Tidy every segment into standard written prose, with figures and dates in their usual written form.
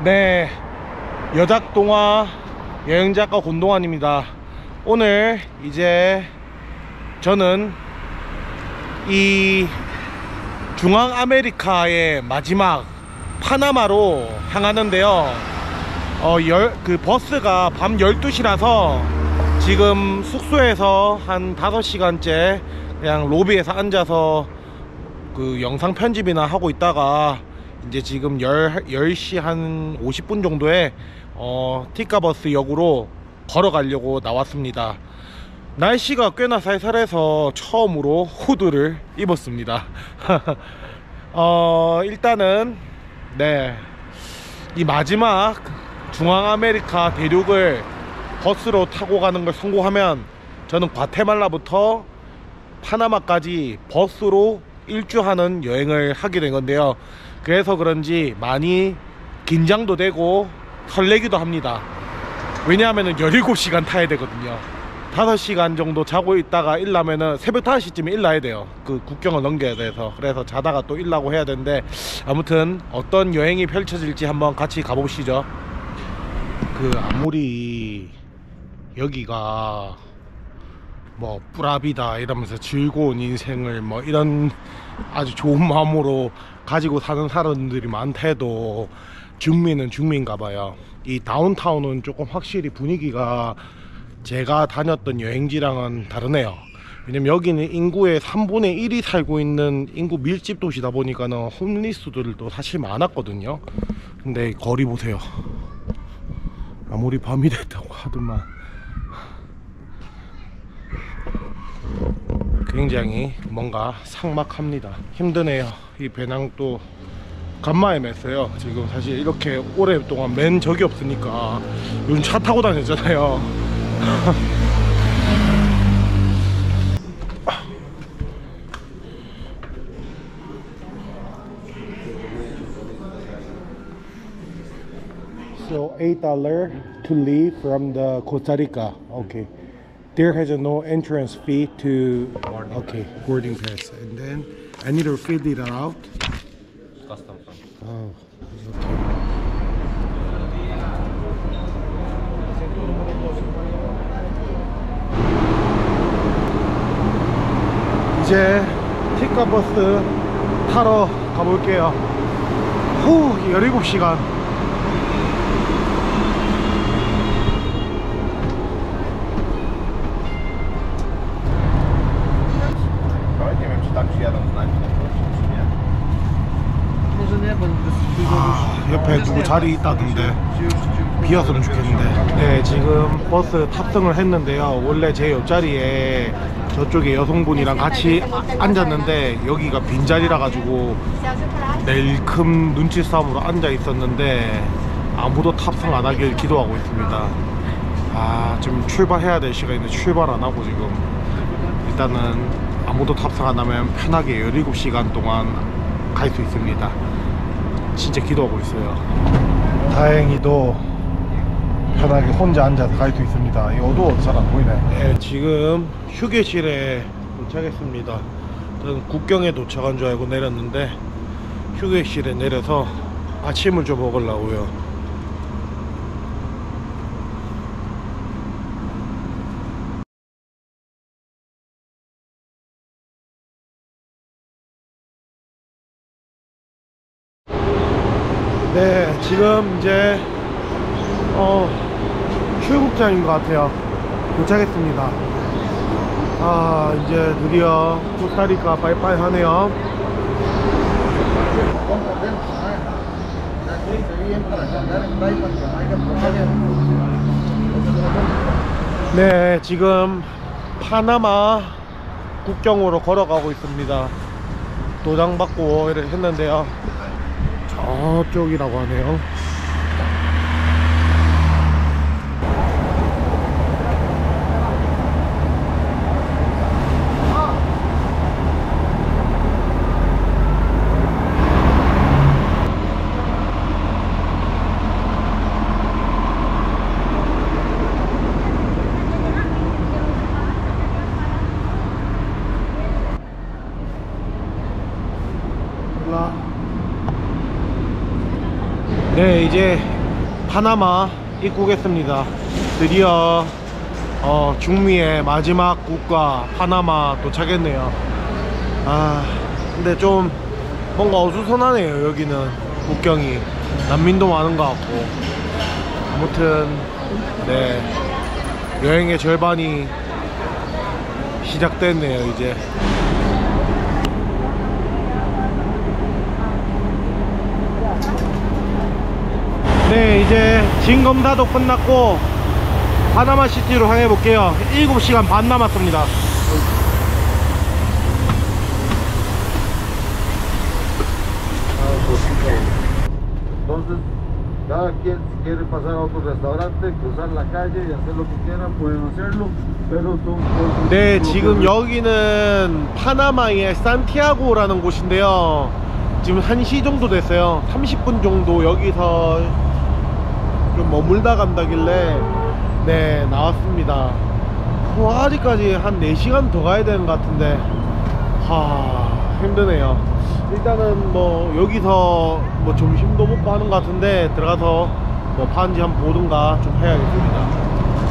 네, 여작동화 여행작가 권동환입니다. 오늘 이제 저는 이 중앙아메리카의 마지막 파나마로 향하는데요. 그 버스가 밤 12시라서 지금 숙소에서 한 5시간째 그냥 로비에서 앉아서 그 영상 편집이나 하고 있다가 이제 지금 10시 한 50분 정도에 티카버스 역으로 걸어가려고 나왔습니다. 날씨가 꽤나 쌀쌀해서 처음으로 후드를 입었습니다. 일단은 네, 이 마지막 중앙아메리카 대륙을 버스로 타고 가는 걸 성공하면 저는 과테말라부터 파나마까지 버스로 일주하는 여행을 하게 된 건데요. 그래서 그런지 많이 긴장도 되고 설레기도 합니다. 왜냐하면 17시간 타야 되거든요. 5시간 정도 자고 있다가 일나면은 새벽 5시쯤에 일나야 돼요. 그 국경을 넘겨야 돼서. 그래서 자다가 또 일나고 해야 되는데, 아무튼 어떤 여행이 펼쳐질지 한번 같이 가보시죠. 그 아무리 여기가 뭐 뿌라비다 이러면서 즐거운 인생을 뭐 이런 아주 좋은 마음으로 가지고 사는 사람들이 많다 해도 중미는 중미인가 봐요. 이 다운타운은 조금 확실히 분위기가 제가 다녔던 여행지랑은 다르네요. 왜냐면 여기는 인구의 3분의 1이 살고 있는 인구 밀집 도시다 보니까는 홈리스들도 사실 많았거든요. 근데 거리 보세요. 아무리 밤이 됐다고 하더만 굉장히 뭔가 삭막합니다. 힘드네요. 이 배낭도 간만에 맸어요. 지금 사실 이렇게 오랫동안 맨 적이 없으니까. 요즘 차 타고 다녔잖아요. So $8 to leave from the Costa Rica. Okay. There has a no entrance fee to boarding pass, and then I need to fill it out. Custom. Oh, okay. 이제 티카버스 타러 가볼게요. 후, 17시간. 옆에 누구 자리 있다던데 비었으면 좋겠는데. 네, 지금 버스 탑승을 했는데요. 원래 제 옆자리에 저쪽에 여성분이랑 같이 앉았는데 여기가 빈자리라 가지고 낼큼 눈치 싸움으로 앉아 있었는데 아무도 탑승 안 하길 기도하고 있습니다. 지금 출발해야 될 시간인데 출발 안 하고 지금 일단은 아무도 탑승 안 하면 편하게 17시간 동안 갈 수 있습니다. 진짜 기도하고 있어요. 다행히도 편하게 혼자 앉아서 갈 수 있습니다. 이 어두워서 잘 안 보이네. 네, 지금 휴게실에 도착했습니다. 저는 국경에 도착한 줄 알고 내렸는데 휴게실에 내려서 아침을 좀 먹으려고요. 네, 지금 이제 출국장인 것 같아요. 도착했습니다. 이제 드디어 코스타리카 빠이빠이 하네요. 네, 지금 파나마 국경으로 걸어가고 있습니다. 도장 받고 이렇게 했는데요. 저쪽이라고 하네요. 네, 네, 이제 파나마 입국했습니다. 드디어 중미의 마지막 국가 파나마 도착했네요. 아, 근데 좀 뭔가 어수선하네요. 여기는 국경이 난민도 많은 것 같고. 아무튼 네, 여행의 절반이 시작됐네요. 이제 네, 이제 진검사도 끝났고 파나마 시티로 향해 볼게요. 7시간 반 남았습니다. Entonces, cada quien si quiere pasar a otro restaurante, cruzar la calle y hacer lo que quieran, pueden hacerlo, pero son... 네, 지금 여기는 파나마의 산티아고라는 곳인데요. 지금 1시 정도 됐어요. 30분 정도 여기서 좀 머물다 간다길래 네, 나왔습니다. 아직까지 한 4시간 더 가야 되는 것 같은데 힘드네요. 일단은 뭐 여기서 뭐 점심도 먹고 하는 것 같은데 들어가서 뭐 파는지 한번 보든가 좀 해야겠습니다.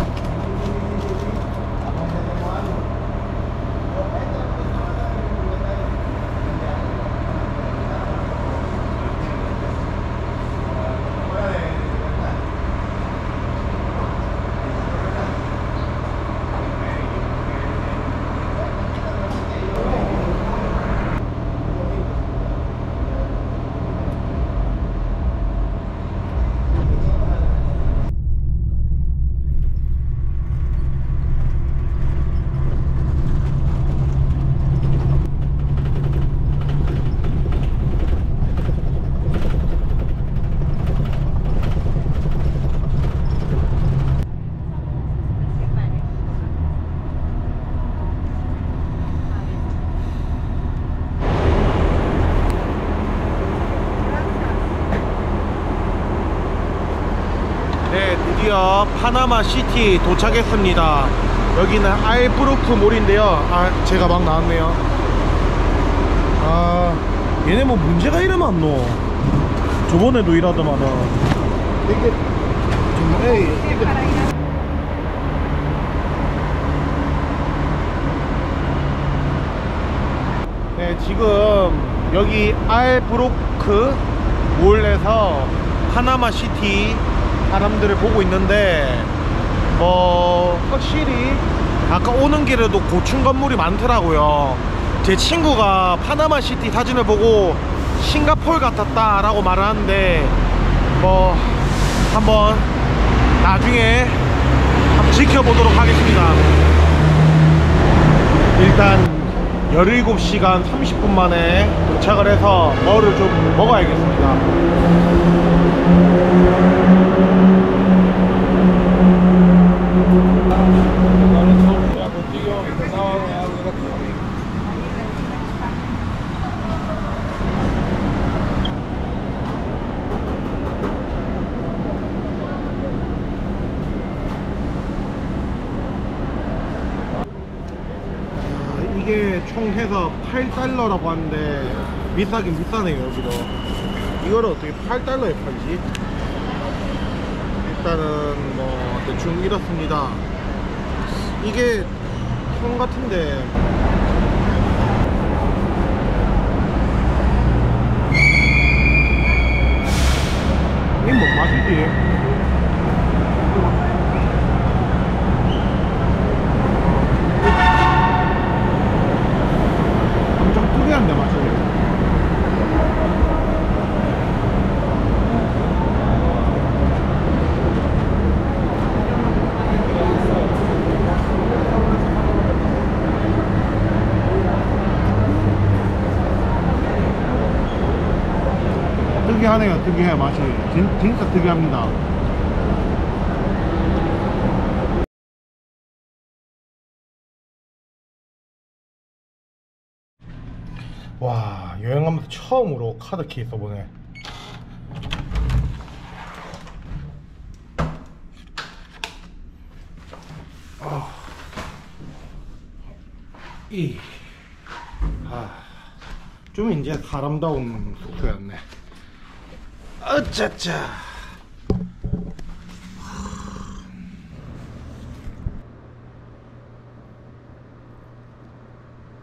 네, 드디어 파나마 시티 도착했습니다. 여기는 알브루크 몰인데요. 제가 막 나왔네요. 얘네 뭐 문제가 이래 많노. 저번에도 이러더만은. 이게 네, 지금 여기 알브루크 몰에서 파나마 시티 사람들을 보고 있는데 확실히 아까 오는 길에도 고층 건물이 많더라고요. 제 친구가 파나마 시티 사진을 보고 싱가포르 같았다 라고 말을 하는데 한번 나중에 한번 지켜보도록 하겠습니다. 일단 17시간 30분 만에 도착을 해서 뭐를 좀 먹어야겠습니다. 이게 총 해서 8달러라고 하는데 비싸긴 비싸네요. 여기도 이거를 어떻게 8달러에 팔지? 일단은 뭐 대충 이렇습니다. 이게 통 같은데 이게 뭔 맛이지? 엄청 특이한데 맛이. 특이하네요. 특이해 맛이. 진짜 특이합니다. 와, 여행하면서 처음으로 카드키 써보네. 좀 이제 사람다운 숙소였네. 어짜짜.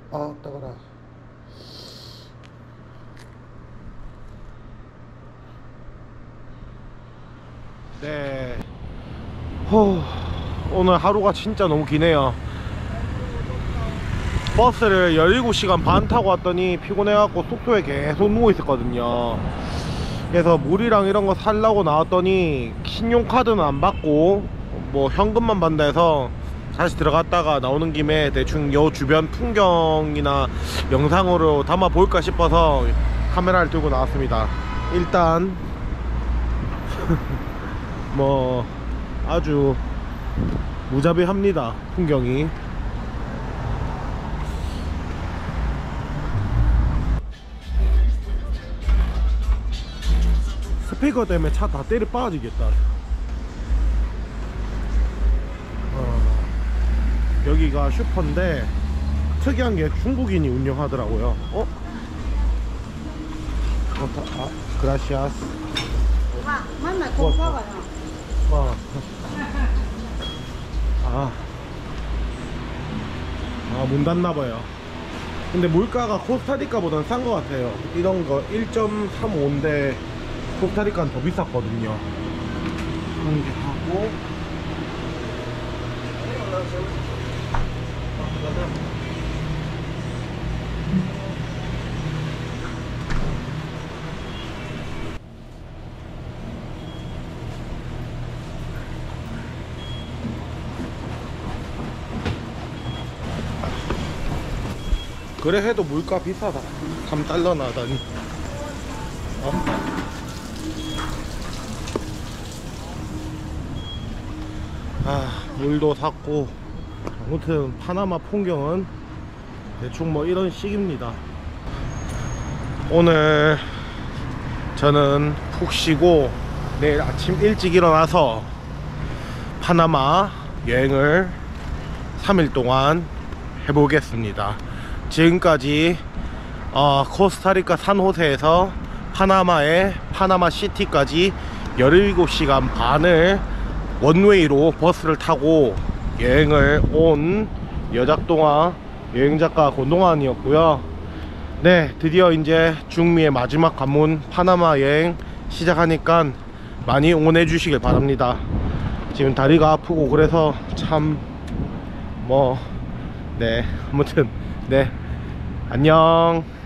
아 따가라. 네. 오늘 하루가 진짜 너무 기네요. 버스를 17시간 반 타고 왔더니 피곤해갖고 숙소에 계속 누워있었거든요. 그래서 물이랑 이런 거 살라고 나왔더니 신용카드는 안 받고 뭐 현금만 받는다 해서 다시 들어갔다가 나오는 김에 대충 요 주변 풍경이나 영상으로 담아 볼까 싶어서 카메라를 들고 나왔습니다. 일단 뭐 아주 무자비합니다. 풍경이. 스피커 때문에 차 다 때려 빠지겠다. 여기가 슈퍼인데 특이한 게 중국인이 운영하더라고요. 그라시아스. 맨날 돈 먹어요. 문 닫나봐요. 근데 물가가 코스타리카보다는 싼 것 같아요. 이런 거 1.35인데 코스타리카는 더 비쌌거든요. 그런 게 하고 그래 해도 물가 비싸다. 3달러 나다니. 물도 샀고 아무튼 파나마 풍경은 대충 뭐 이런 식입니다. 오늘 저는 푹 쉬고 내일 아침 일찍 일어나서 파나마 여행을 3일 동안 해보겠습니다. 지금까지 코스타리카 산호세에서 파나마의 파나마 시티까지 17시간 반을 원웨이로 버스를 타고 여행을 온 여작동화 여행작가 권동환이었고요. 네, 드디어 이제 중미의 마지막 관문 파나마 여행 시작하니까 많이 응원해 주시길 바랍니다. 지금 다리가 아프고 그래서 참 네, 아무튼 네, 안녕.